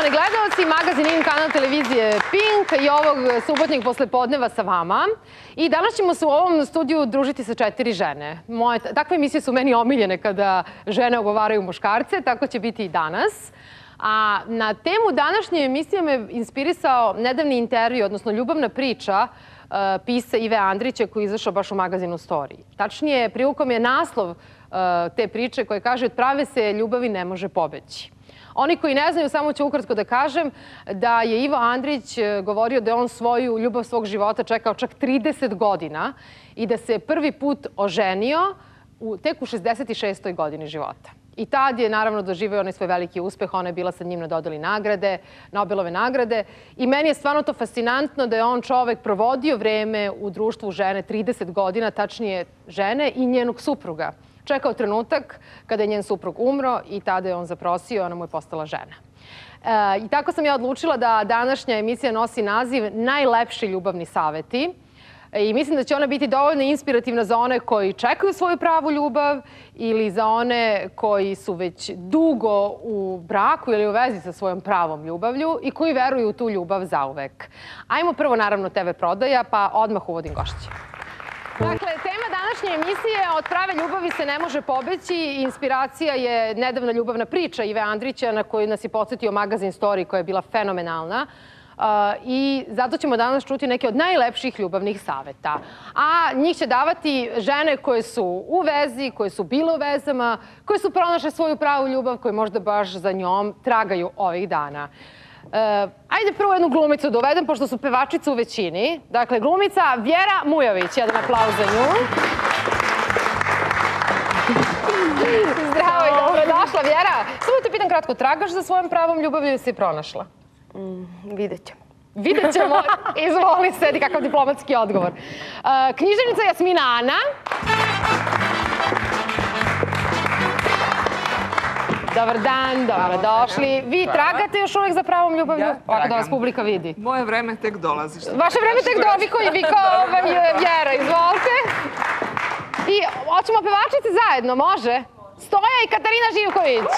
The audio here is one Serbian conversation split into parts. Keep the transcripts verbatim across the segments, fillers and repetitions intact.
Poštovani gledalci, magazin In kanal televizije Pink i ovog subotnjeg poslepodneva sa vama. I danas ćemo se u ovom studiju družiti sa četiri žene. Moje, takve emisije su meni omiljene kada žene ogovaraju muškarce, tako će biti i danas. A na temu današnje emisije me inspirisao nedavni intervju, odnosno ljubavna priča pisca Ive Andrića koji je izašao baš u magazinu Story. Tačnije, privukom je naslov te priče koje kaže od prave se ljubavi ne može pobeći. Oni koji ne znaju, samo ću ukratko da kažem da je Ivo Andrić govorio da je on svoju ljubav svog života čekao čak trideset godina i da se prvi put oženio tek u šezdeset šestoj godini života. I tad je naravno doživeo onaj svoj veliki uspeh, ona je bila sa njim na dodeli nagrade, Nobelove nagrade. I meni je stvarno to fascinantno da je on čovek provodio vreme u društvu žene trideset godina, tačnije žene i njenog supruga. Čekao trenutak kada je njen suprug umro i tada je on zaprosio, ona mu je postala žena. I tako sam ja odlučila da današnja emisija nosi naziv Najlepši ljubavni saveti. I mislim da će ona biti dovoljno inspirativna za one koji čekaju svoju pravu ljubav ili za one koji su već dugo u braku ili u vezi sa svojom pravom ljubavlju i koji veruju u tu ljubav zauvek. Ajmo prvo naravno te ve prodaja, pa odmah uvodim gošće. Dakle, tema današnje emisije Od prave ljubavi se ne može pobeći. Inspiracija je nedavna ljubavna priča Ive Andrića na koju nas je podsjetio magazin Story koja je bila fenomenalna. I zato ćemo danas čuti neke od najlepših ljubavnih saveta. A njih će davati žene koje su u vezi, koje su bile u vezama, koje su pronašle svoju pravu ljubav, koje možda baš za njom tragaju ovih dana. Ajde prvo jednu glumicu da uvedem, pošto su pevačice u većini. Dakle, glumica Vjera Mujović. Jedan aplauz za nju. Zdravo i dobrodošla, Vjera. Samo te pitam kratko, tragaš za svojom pravom ljubavlju ili si je pronašla? Vidjet ćemo. Vidjet ćemo. Izvoli, sedi, kakav diplomatski odgovor. Književnica Jasmina Ana. Dobar dan, dobrodošli. Vi tragate još uvijek za pravom ljubavlju? Ja Ovako da vas publika vidi. Moje vreme tek dolazi. Vaše vreme tek dolazi. Vi kao vam je Vjera, izvolite. I hoćemo pevačice zajedno, može? Stoja i Katarina Živković.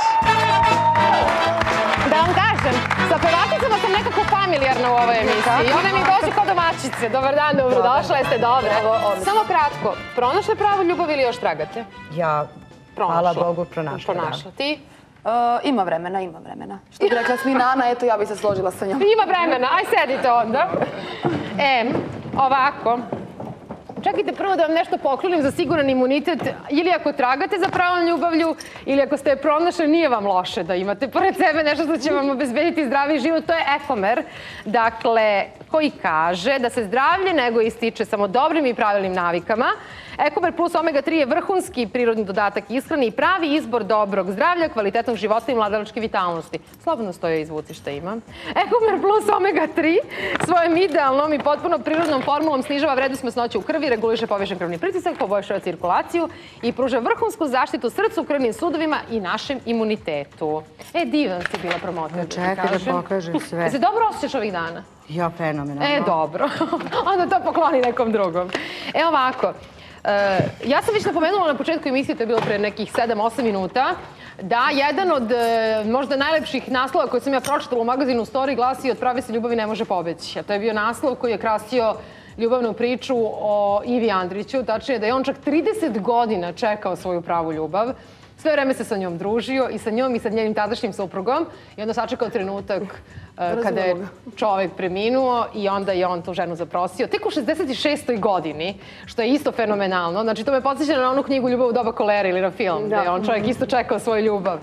Da vam kažem, sa pevačicama sam nekako familijarna u ovoj emisiji. I one mi dođu kao domaćice. Dobar dan, dobrodošla, jeste dobre. Samo kratko, pronašle pravu ljubav ili još tragate? Ja, hvala Bogu, pronašla. Pronašla. Ti? Ima vremena, ima vremena. Što bi rekla Jasmina Ana, eto ja bi se složila sa njom. Ima vremena, aj sedite onda. E, ovako. Čekajte prvo da vam nešto poklonim za siguran imunitet. Ili ako tragate za pravom ljubavlju, ili ako ste je pronašli, nije vam loše da imate pored sebe nešto što će vam obezbediti zdraviji život. To je Ekomer. Dakle, koji kaže da se zdravlje nego ističe samo dobrim i pravilnim navikama. Ekomer plus omega tri je vrhunski prirodni dodatak ishrani i pravi izbor dobrog zdravlja, kvalitetnog života i mladalačke vitalnosti. Slobodno stoje izvuci šta ima. Ekomer plus omega tri svojom idealnom i potpuno prirodnom formulom snižava vrednost masnoće u krvi, reguliše povišen krvni pritisak, poboljšava cirkulaciju i pruža vrhunsku zaštitu srcu, krvnim sudovima i našem imunitetu. E, divan si bila promotor. Čekaj da pokažem sve. E, se dobro osjećaš ovih dana? Ja, fenomenalno. E, dobro. Onda to pokloni nekom drugom. E, ovako. Ja sam već napomenula na početku emisije, to je bilo pre nekih sedam osam minuta, da jedan od možda najlepših naslova koje sam ja pročitala u magazinu Story glasi Od prave se ljubavi ne može pobeći. A to je bio naslov koji je krasio ljubavnu priču o Ivi Andriću, tačnije da je on čak trideset godina čekao svoju pravu ljubav. Sve vreme se sa njom družio i sa njom i sa njenim tadašnjim suprugom i onda sačekao trenutak kada je čovek preminuo i onda je on tu ženu zaprosio. Tek u šezdeset šestoj godini, što je isto fenomenalno. Znači, to me podsjeća na onu knjigu Ljubav u doba kolere ili na film, gde je on čovjek isto čekao svoju ljubav.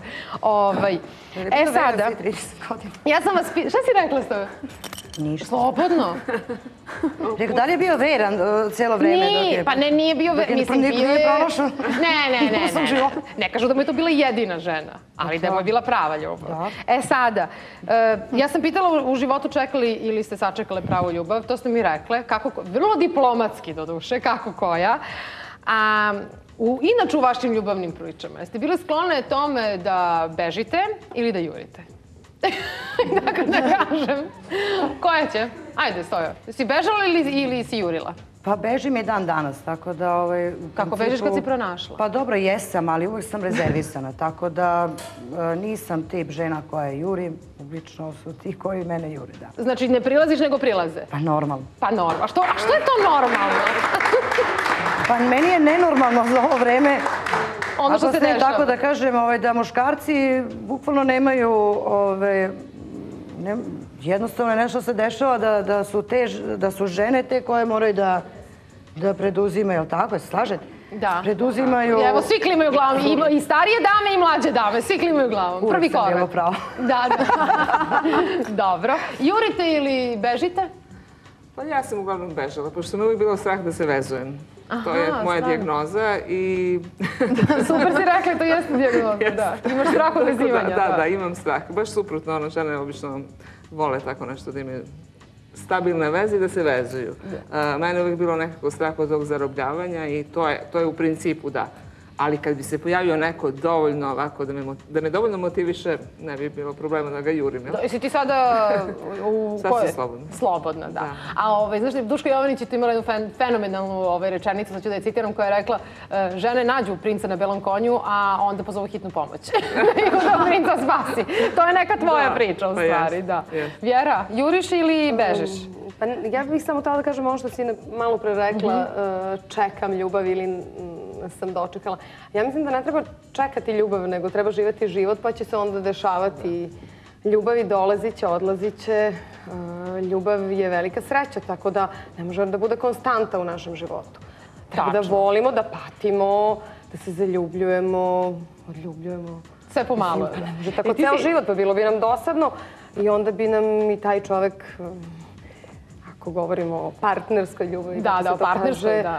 E sada, ja sam vas pitala, šta si rekla s tebe? Ništa. Slobodno. Rekao, da li je bio veran cijelo vreme? Nije, pa ne, nije bio veran. Mislim, nije pronašao? Ne, ne, ne, ne. Ne kažu da mu je to bila jedina žena, ali da mu je bila prava ljubav. E sada, ja sam pitala u životu čekali ili ste sačekale pravu ljubav, to ste mi rekle, vrlo diplomatski do duše, kako koja. Inače u vašim ljubavnim pričama, jeste bile sklone tome da bežite ili da jurite? Dakle, da kažem, koja će? Ajde, Stojo. Si bežala ili si jurila? Pa bežim i dan danas, tako da... Ovaj, Kako bežiš kad si pronašla? Pa dobro, jesam, ali uvijek sam rezervisana, tako da nisam tip žena koja juri, obično su ti koji mene jure, da. Znači, ne prilaziš nego prilaze? Pa normalno. Pa normalno. A što je to normalno? Pa meni je nenormalno za ovo vreme. Ono što se dešava. Tako da kažem, da muškarci bukvalno nemaju... Jednostavno je nešto se dešava da su žene te koje moraju da preduzimaju, jel' tako? Se slažete? Da. Preduzimaju... Evo, svi klimaju glavom. I starije dame i mlađe dame. Svi klimaju glavom. Prvi korak. Uvijek sam bilo pravo. Da, da. Dobro. Jurite ili bežite? Pa ja sam uglavnom bežala, pošto sam uvijek bilo strah da se vezujem. To je moja dijagnoza i... Super si rekla, to jeste dijagnoza, da. Imaš strah od vezivanja. Da, da, imam strah. Baš suprotno, ono, žene obično vole tako nešto da imaju stabilne veze i da se vezuju. Mene je uvijek bilo nekako strah od tog zarobljavanja i to je u principu da. Ali kad bi se pojavio neko dovoljno ovako, da me dovoljno motiviše, ne bi bilo problema da ga jurim. Jesi ti sada... Sad sam slobodna. Slobodna, da. A znaš li, Duška Jovanić je tu imala jednu fenomenalnu rečenicu, sad ću da je citiram, koja je rekla žene nađu princa na belom konju, a onda pozovu hitnu pomoć. I da princa spasi. To je neka tvoja priča, u stvari, da. Vjera, juriš ili bežiš? Pa ja bih samo htjela da kažem ono što si malo pre rekla, čekam ljubav ili sam dočekala. Ja mislim da ne treba čekati ljubav, nego treba živjeti život, pa će se onda dešavati ljubav i dolazit će, odlazit će. Ljubav je velika sreća, tako da ne može da bude konstanta u našem životu. Treba da volimo, da patimo, da se zaljubljujemo, odljubljujemo. Sve pomalo. Pa ne može tako ceo život, pa bilo bi nam dosadno i onda bi nam i taj čovek, ako govorimo o partnerskoj ljubavi, da, da, o partnerskoj, da.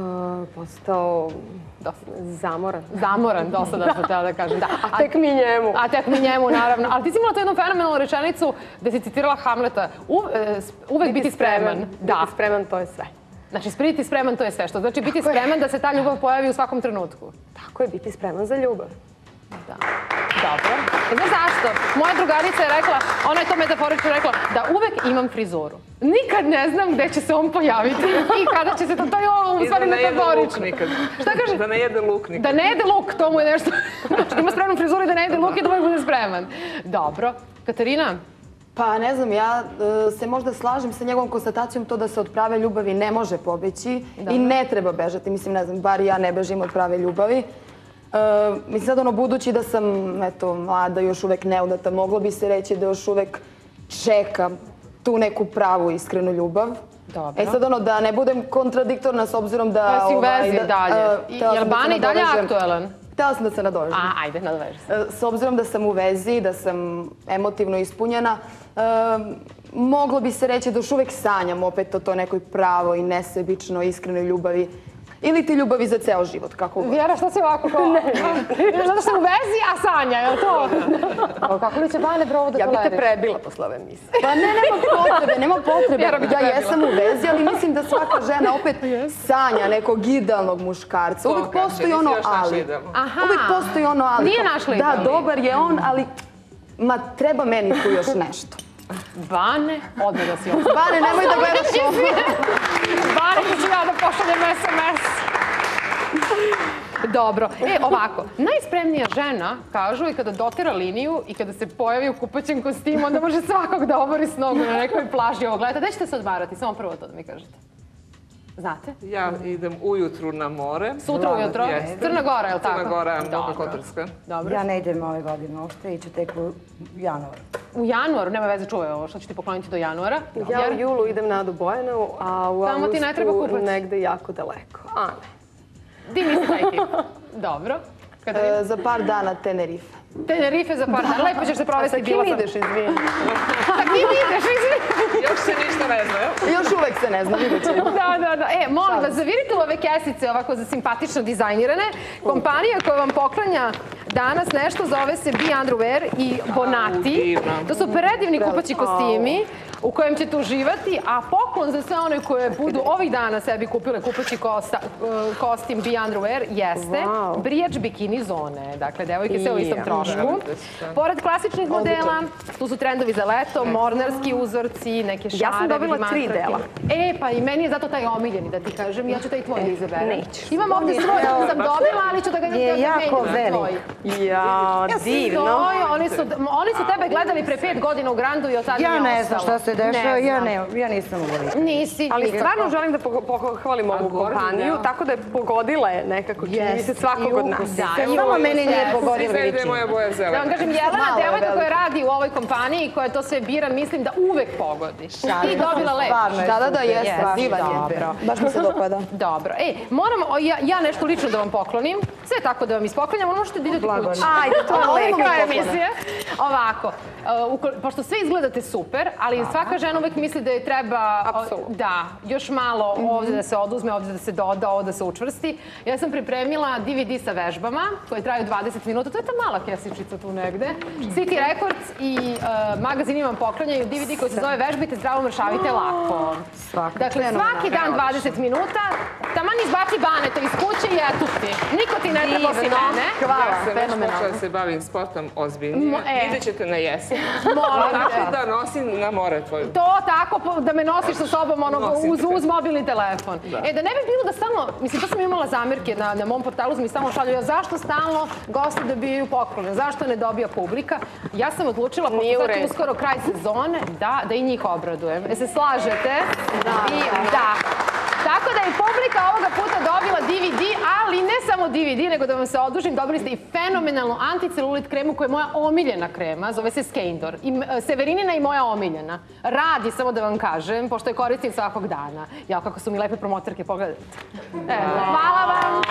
Postao zamoran. Zamoran, dosta što treba da kažem. A tek mi njemu. A tek mi njemu, naravno. Ali ti si imala tu jednu fenomenalnu rečenicu gde si citirala Hamleta. Uvek biti spreman. Biti spreman, to je sve. Znači, biti spreman, to je sve. Što znači biti spreman da se ta ljubav pojavi u svakom trenutku. Tako je, biti spreman za ljubav. Da. Dobro. Znaš zašto? Moja drugarica je rekla, ona je to metaforično rekla, da uvek imam frizuru. Nikad ne znam gde će se on pojaviti i kada će se to, to je ovo u stvari metaforično. Šta kaže? Da ne jede luk nikad. Da ne jede luk, to mu je nešto. Znači, ima spremnu frizuru i da ne jede luk i da uvek bude spreman. Dobro. Katarina? Pa ne znam, ja se možda slažem sa njegovom konstatacijom to da se od prave ljubavi ne može pobeći i ne treba bežati. Mislim, ne znam, bar ja ne bežim od prave ljubavi. Mislim, sad ono, budući da sam, eto, mlada, još uvek neudata, moglo bi se reći da još uvek čekam tu neku pravu, iskrenu ljubav. Dobro. E sad ono, da ne budem kontradiktorna s obzirom da... Pa si u vezi dalje. Je li Bani dalje aktuelan? Htela sam da se nadovežem. A, ajde, nadoveži se. S obzirom da sam u vezi, da sam emotivno ispunjena, moglo bi se reći da još uvek sanjam opet o toj nekoj pravoj, nesebičnoj, iskrenoj ljubavi. Ili ti ljubavi za ceo život, kako god. Vjera, šta si ovako kao... Zato što u vezi, a sanja, je li to? Kako li će Bane brovo da toleriš? Ja bi te prebila posle ove misle. Pa ne, nema potrebe, nema potrebe. Ja jesam u vezi, ali mislim da svaka žena opet sanja nekog idealnog muškarca. Uvijek postoji ono ali. Uvijek postoji ono ali. Nije našla idealni. Da, dobar je on, ali ma treba meni tu još nešto. Bane, odmah da si ovo. Bane, nemoj da gledaš ovo. Bane, ću ja da pošaljem es em es. Dobro. E, ovako, najspremnija žena, kažu, i kada dotira liniju i kada se pojavi u kupaćem kostimu, onda može svakog da obori s nogu na nekoj plaži. Ovo, gledajte, gde ćete se odmarati? Samo prvo to da mi kažete. Znate? Ja idem ujutru na more. Sutra ujutro? Crna Gora, je li tako? Crna Gora, Boka Kotorska. Ja ne idem ove godine uopšte, iću tek u januar. U januaru? Nema veze, čuvaj ovo, što ću ti pokloniti do januara. Ja u julu idem na Adu Bojanu, a u augustu negde jako daleko. A ne. Di misli taj tip? Dobro. Za par dana Tenerife. Tenerife za par dana. Lepo ćeš se provesti. A sa kim ideš, izvini? Sa kim ideš, izvini? Još se ništa ne zna, jel? Još uvek se ne zna, vidjet ćemo. Da, da, da. E, molim vas, zavirite ove kesice ovako za simpatično dizajnirane. Kompanija koja vam poklanja danas nešto zove se Be Underwear i Bonati. To su predivni kupaći kostimi. u kojem ćete uživati, a poklon za sve one koje budu ovih dana sebi kupile kupući kostim Be Underwear jeste brijač bikini zone. Dakle, devojke sve u istom trošku. Pored klasičnih modela, tu su trendovi za leto, mornarski uzorci, neke šare. Ja sam dobila tri dela. E, pa i meni je zato taj omiljeni, da ti kažem. Ja ću taj tvoj da izaberem. Neću. Imam ovdje svoj što sam dobila, ali ću da ga ne je jako velik. Ja, divno. Oni su tebe gledali pre pet godina u Grandu i od tada mi je Ja ostalo. ne znam šta se dešava, ja nisam uvoli. Nisi. Ali stvarno želim da pohvalim ovu kompaniju, tako da je pogodila je nekako, čini mi se svakog od nas. Samo meni nije pogodila Svi liči. je moja boja zelena. Da vam kažem, Jelena, devojka koja radi u ovoj kompaniji i koja to sve bira, mislim da uvek pogodi. Ti dobila lep. Da, da, da, jeste. Divan je. Baš mi se dopada. Dobro. Ej, moram ja nešto lično da vam poklonim. Sve tako da vam ispoklonjam, ali možete da idete kući. Ajde, to je lepo. Kraj emisije. Ovako, pošto sve izgledate super, ali svaka žena uvek misli da je treba da, još malo ovdje da se oduzme, ovdje da se doda, ovdje da se učvrsti. Ja sam pripremila D V D sa vežbama koje traju dvadeset minuta. To je ta mala kesičica tu negde. City Records i magazin imam poklonjaju D V D koji se zove Vežbite zdravo, mršavite lako. Dakle, svaki dan dvadeset minuta, taman izbaci baneta iz kuće i eto ti. Niko ti ne treba osim mene. Hvala, Ja sam već fenomenalno. počela da se bavim sportom ozbiljnije. Vidjet ćete na jesen. Molim Tako da nosim na more tvoju. To tako, da me nosiš sa sobom uz mobilni telefon. E, da ne bi bilo da stalno, mislim, to sam imala zamirke na mom portalu, mi stalno šalju, zašto stalno gosti dobijaju poklone, zašto ne dobija publika? Ja sam odlučila, pošto sad je uskoro kraj sezone, da i njih obradujem. E se slažete? Da. Tako da je publika ovoga puta dobila D V D, ali ne samo D V D, nego da vam se odužim, dobili ste i fenomenalnu anticelulit kremu koja je moja omiljena krema, zove se Skeindor. Severinina i moja omiljena. Radi, samo da vam kažem, pošto je koristim svakog dana. Jao, kako su mi lepe promotorke, pogledajte. Hvala vam!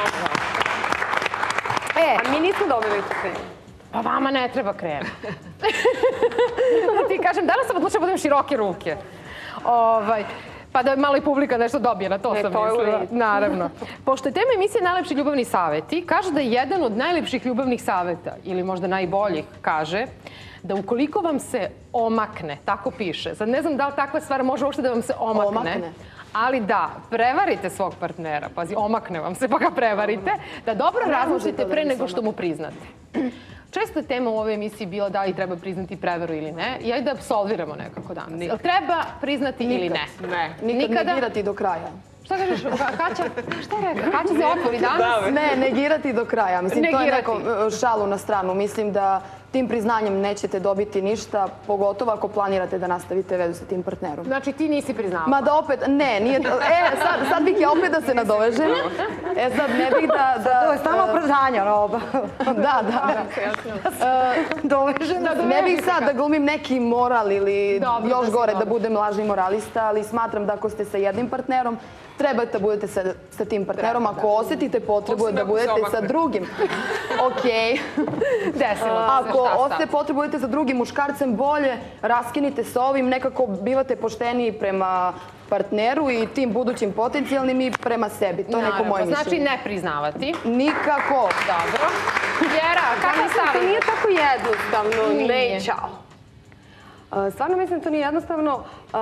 A mi nismo dobili tu kremu. Pa vama ne treba krem. Da ti kažem, danas sam odlučila da budem široke ruke. Pa da malo i publika nešto dobije, na to sam mislila. Naravno. Pošto je tema emisije Najlepši ljubavni saveti, kaže da je jedan od najlepših ljubavnih saveta, ili možda najboljih, kaže da ukoliko vam se omakne, tako piše, sad ne znam da li takva stvar može uopšte da vam se omakne, ali da prevarite svog partnera, pazi, omakne vam se pa ga prevarite, da dobro razmislite pre nego što mu priznate. Često je tema u ovoj emisiji bila da li treba priznati prevaru ili ne. I ajde da absolviramo nekako danas. Jel treba priznati ili ne? Ne. Nikad negirati do kraja. Šta kažeš, Kaća? Šta je rekao? Kaća se otvori danas? Ne, negirati do kraja. Mislim, to je neko šalu na stranu. Mislim da tim priznanjem nećete dobiti ništa, pogotovo ako planirate da nastavite vezu sa tim partnerom. Znači ti nisi priznala? Ma da opet, ne, nije... E, sad bih ja opet da se nadovežem. E, sad ne bih da... To je stalno opravdanje, ono. Da, da. Dovežem. Ne bih sad da glumim neki moral ili još gore da budem lažni moralista, ali smatram da ako ste sa jednim partnerom, trebate da budete sa tim partnerom. Ako osjetite potrebu da budete sa drugim, okej. Ako osjetite potrebu da budete sa drugim muškarcem, bolje raskinite sa ovim, nekako bivate pošteniji prema partneru i tim budućim potencijalnim i prema sebi. To je neko moje mišljenje. Znači ne priznavati. Nikako. Dobro. Vjera, kako stavite? To nije tako jednostavno. Ne, čao. Stvarno mislim da to nije jednostavno.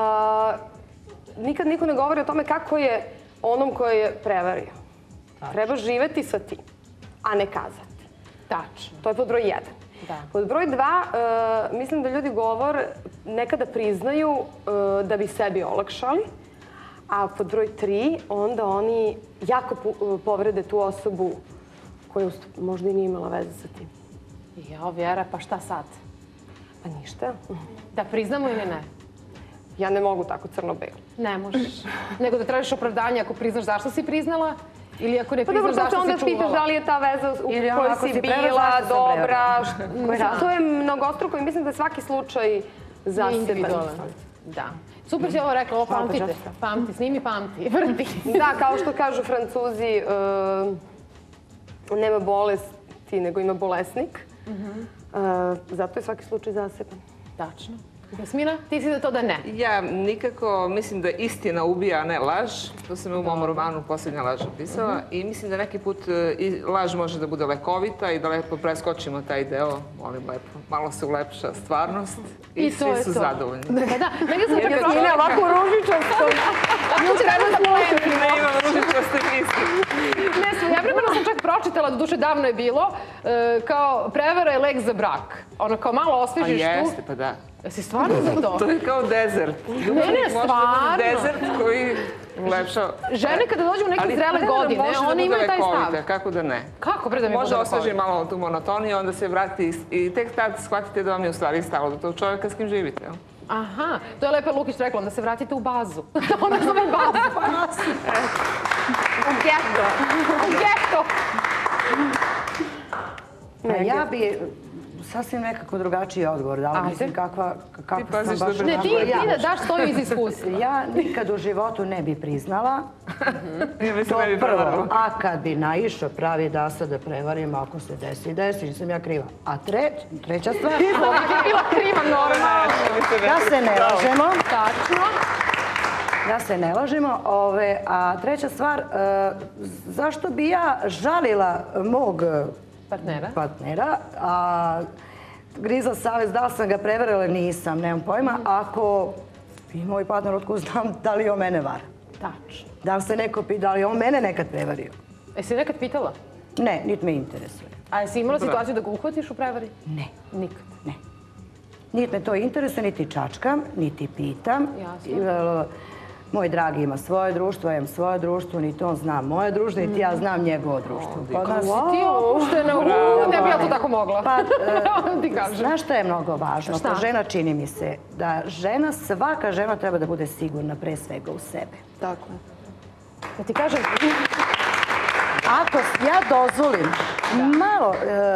Nikad niko ne govori o tome kako je onom koji je prevario. Treba živeti sa tim, a ne kazati. Tačno. To je pod broj jedan. Pod broj dva, mislim da ljudi govor nekada priznaju da bi sebi olakšali, a pod broj tri, onda oni jako povrede tu osobu koja možda i nije imala veze sa tim. Jao, Vjera, pa šta sad? Pa ništa. Da priznamo ili ne? Ja ne mogu tako crno-belo. Ne možeš. Nego da tražiš opravdanje ako priznaš zašto si priznala ili ako ne priznaš zašto si čuvala. Pa dobro, onda pitaš da li je ta veza u kojoj si bila dobra. To je mnogostruko i mislim da je svaki slučaj zaseban. Da. Super si ovo rekla, ovo pamtite. Pamti, snimi, pamti, vrti. Da, kao što kažu Francuzi, nema bolesti, nego ima bolesnik. Zato je svaki slučaj zaseban. Tačno. Jasmina, ti si za to da ne? Ja nikako mislim da istina ubija, a ne laž. To sam u mom romanu Posljednja laž opisala. I mislim da neki put i laž može da bude lekovita i da lepo preskočimo taj deo. Molim lepo, malo se ulepša stvarnost i svi su zadovoljni. Pa da, mega sam ti Jasmina, ovako ružičasto. Znači, treba spomenuti. Ne imam ružičaste misli. Ne sam, ja primarno sam čak pročitala, do duše davno je bilo, kao prevara je lek za brak. Ono kao malo A osvežiš tu. jeste, pa da. Jesi stvarno za to? To je kao dezert. Ne, ne, stvarno. Dezert koji ulepša. Žene kada dođu u neke zrele godine, one imaju taj stav. Kako da ne? Kako bre da mi bude Može osveži lekovita? malo tu monotoniju, onda se vrati i tek tad shvatite da vam je u stvari stalo do tog čovjeka s kim živite. Aha, to je Lepa Lukić rekla, onda se vratite u bazu. Ona zove bazu. U geto. U geto. Ja bi sasvim nekako drugačiji odgovor dala. Mislim kakva sam baš... Ne, ti da daš stoju iz iskustva. Ja nikad u životu ne bi priznala. To prvo. A kad bi naišao pravi da sad da prevarim, ako se desi, desi, nisam ja kriva. A treća stvar... Ti je bila kriva normalno. Da se ne lažemo. Tačno. Da se ne lažemo. A treća stvar, zašto bi ja žalila mog partnera, partnera, a griza savest, da li sam ga prevarila, nisam, nemam pojma, ako i moj partner otko znam da li on mene vara. Tačno. Da li se neko pita da li on mene nekad prevario? Jesi nekad pitala? Ne, niti me interesuje. A jesi imala situaciju da ga uhvatiš u prevari? Ne. Nikad? Ne. Niti me to interesuje, niti čačkam, niti pitam. Jasno. Moj dragi ima svoje društvo, ja imam svoje društvo, niti on zna moje društvo, niti ja znam njegovo društvo. Kako si ti opuštena? Ne bi ja to tako mogla. Pa, ti kažem. znaš što je mnogo važno? Šta? Kao žena čini mi se da žena, svaka žena treba da bude sigurna pre svega u sebe. Tako. Da ti kažem... Ako ja dozvolim malo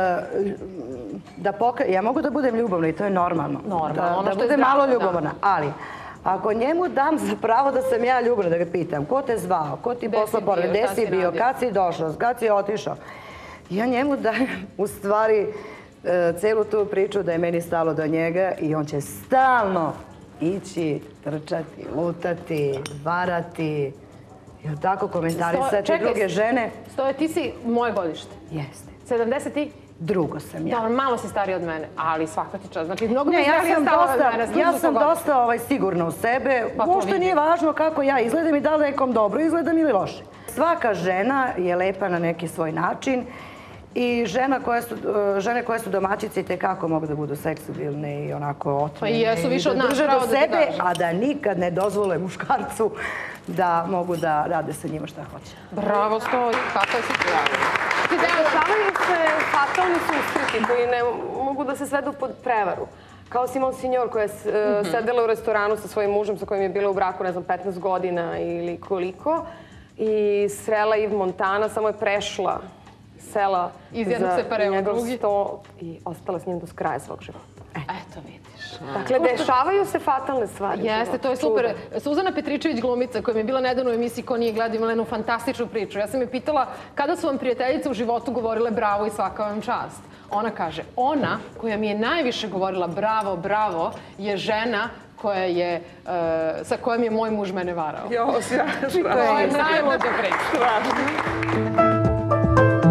da pokažem, ja mogu da budem ljubavna i to je normalno. Normalno, Da budem malo ljubavna, ali ako njemu dam za pravo da sam ja ljubavna, da ga pitam ko te zvao, ko ti poslao poruku, gde si bio, kad si došao, kad si otišao, ja njemu dajem u stvari celu tu priču da je meni stalo do njega i on će stalno ići, trčati, lutati, varati, jel tako komentarisati druge žene. Stoje, ti si moje godište. Jeste. sedamdeset i? Drugo sam ja. Dobro, malo si stariji od mene, ali svaka ti čast. Znači, mnogo mi Ne, je starija stala od mene. ja sam dosta sigurna u sebe. Uopšte nije važno kako ja izgledam i da li nekom dobro izgledam ili loše. Svaka žena je lepa na neki svoj način i žene koje su domaćice itekako mogu da budu seksibilne i onako otmene. Pa i jesu više od nas, drže pravo do da ti sebe, kažem. a da nikad ne dozvole muškarcu da mogu da rade sa njima šta hoće. Bravo, Stoji, kakva si ti? Dešavaju se fatalni susreti koji ne mogu da se svedu pod prevaru. Kao Simon Signor koja je sedela u restoranu sa svojim mužem sa kojim je bila u braku, ne znam, petnaest godina ili koliko. I srela Yves Montana, samo je prešla sela za njegov sto i ostala s njim do kraja svog života. Eto, vidiš. Dakle, dešavaju se fatalne stvari. Jeste, to je super. Suzana Petričević, glumica, koja mi je bila nedavno u emisiji Ko nije gledao, imala jednu fantastičnu priču. Ja sam je pitala kada su vam prijateljice u životu govorile bravo i svaka vam čast. Ona kaže, ona koja mi je najviše govorila bravo, bravo, je žena koja je, sa kojom je moj muž mene varao. Jo, sjajno. To je najluđa priča.